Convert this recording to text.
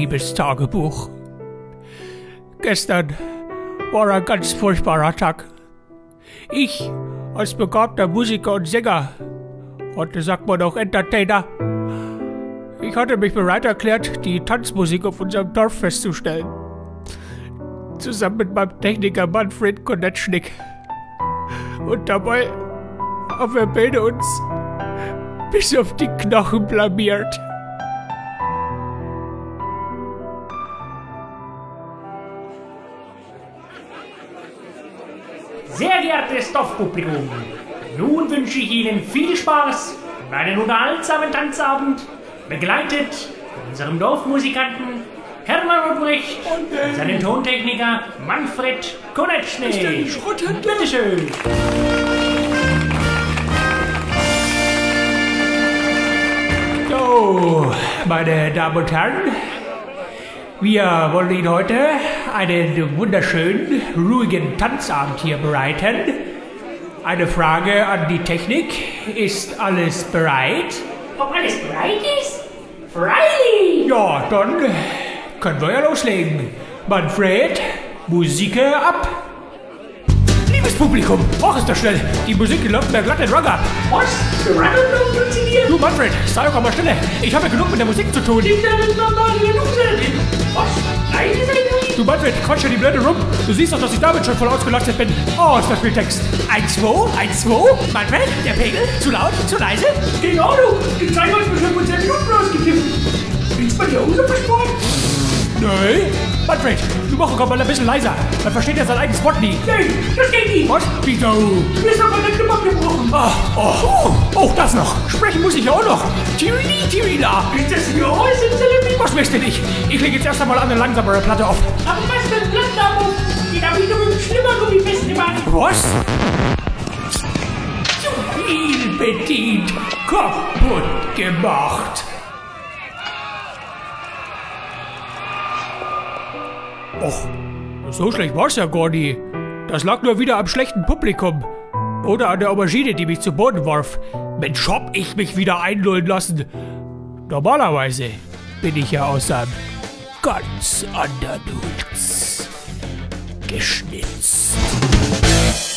Liebestagebuch. Gestern war ein ganz furchtbarer Tag. Ich, als begabter Musiker und Sänger, heute sagt man auch Entertainer, ich hatte mich bereit erklärt, die Tanzmusik auf unserem Dorf festzustellen. Zusammen mit meinem Techniker Manfred Konetschnik. Und dabei haben wir beide uns bis auf die Knochen blamiert. Sehr geehrtes Dorfpublikum, nun wünsche ich Ihnen viel Spaß und einen unterhaltsamen Tanzabend, begleitet von unserem Dorfmusikanten Hermann Ruprecht und seinem Tontechniker Manfred Konetschnik. Bitteschön. So, meine Damen und Herren, wir wollen Ihnen heute einen wunderschönen, ruhigen Tanzabend hier bereiten. Eine Frage an die Technik. Ist alles bereit? Ob alles bereit ist? Freilich! Ja, dann können wir ja loslegen. Manfred, Musik ab! Liebes Publikum, mach es doch schnell. Die Musik läuft mir glatt den Rang ab. Was? Der Rang funktioniert? Du Manfred, sei doch mal stille. Ich habe genug mit der Musik zu tun. Was? Leise seid ihr? Du Manfred, quatsch ja die Blöde rum. Du siehst doch, dass ich damit schon voll ausgelastet bin. Oh, ist das viel Text. 1, 2, 1, 2. Manfred, der Pegel. Zu laut, zu leise? Genau, du. Die Zeit hat mir schon 10 Minuten ausgekippt. Willst du bei dir Hose versparen? Nee. Manfred, du machst doch mal ein bisschen leiser. Man versteht ja sein eigenes Wort nie. Nein, das geht nicht. Was? Wieso? Du bist aber der Klipp abgebrochen. Oh, das noch. Sprechen muss ich ja auch noch. Tirila. Ist das hier alles in Television? Was möchtest du nicht? Ich lege jetzt erst einmal eine langsamere Platte auf. Aber was für ein Platte auf? Die habe ich nur mit dem Schlimmergummi festgemacht. Was? Zu viel bedient. Kaputt gemacht. Och, so schlecht war's ja gar nie. Das lag nur wieder am schlechten Publikum. Oder an der Aubergine, die mich zu Boden warf. Mensch, hab ich mich wieder einlullen lassen. Normalerweise bin ich ja aus einem ganz anderen Holz geschnitzt.